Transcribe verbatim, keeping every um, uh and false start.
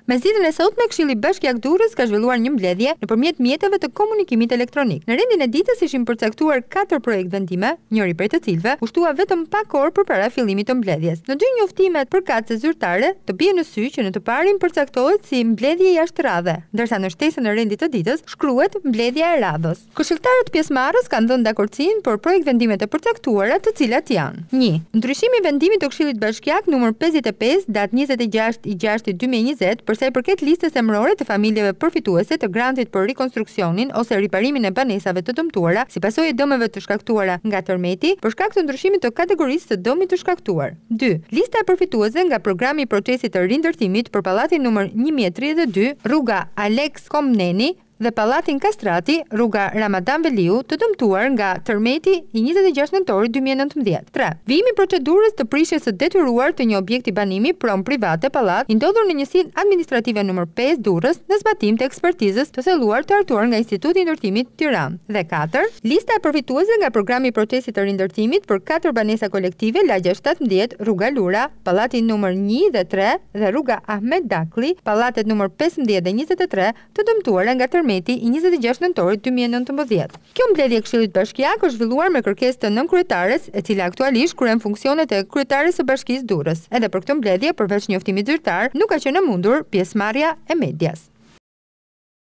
Me zgjidhjen e sotme, Këshilli Bashkiak Durrës ka zhvilluar një mbledhje nëpërmjet mjeteve të komunikimit elektronik. Në rendin e ditës ishin përcaktuar katër projektvendime, njëri prej të cilëve u shtua vetëm pak orë përpara fillimit të mbledhjes. Në dy njoftimet përkatëse zyrtare, të bie në sy që në të parin përcaktohet si mbledhje jashtë radhe, ndërsa në shtesën e rendit të ditës shkruhet mbledhja e radhës. Këshilltarët pjesëmarrës kanë dhënë dakordsinë për projektvendimet e përcaktuara, të cilat janë: një Ndryshimi i vendimit të Këshillit Bashkiak numër pesëdhjetë e pesë datë njëzet e gjashtë i gjashtë dy mijë e njëzet për sa i përket listës emërore të familjeve përfituese të grantit për rikonstruksionin ose riparimin e banesave të dëmtuara si pasojë e dëmeve të shkaktuara nga tërmeti për shkak të ndryshimit të kategorisë të dëmit të shkaktuar. dy Lista e përfituese nga programi i procesit të rindërtimit për pallatin numër një mijë e tridhjetë e dy, rruga Alex Komneni dhe pallatin Kastrati, rruga Ramadan Veliu, të dëmtuar nga tërmeti i njëzet e gjashtë nëntorit dy mijë e nëntëmbëdhjetë. tre Vijimi i procedurës të prishjes së detyruar të një objekti banimi prom private pallat i ndodhur në njësinë administrative numër pesë Durrës në zbatim të ekspertizës të thelluar të hartuar nga Instituti i Ndërtimit Tiranë. Dhe katër Lista e përfituese nga programi i procesit të rindërtimit për katër banesa kolektive lagja shtatëmbëdhjetë, rruga Lura, pallati numër një dhe tre dhe rruga Ahmet Dakli, pallatet numër pesëmbëdhjetë dhe njëzet e tre, të dëmtuara nga tërmeti i njëzet e gjashtë nëntorit dy mijë e nëntëmbëdhjetë. Kjo mbledhje e Këshillit Bashkiak është zhvilluar me kërkesë të nënkryetares, e cila aktualisht kryen funksionet e kryetares së Bashkisë Durrës. Edhe për këtë mbledhje, përveç njoftimit zyrtar, nuk ka qenë e mundur pjesëmarrja e medias.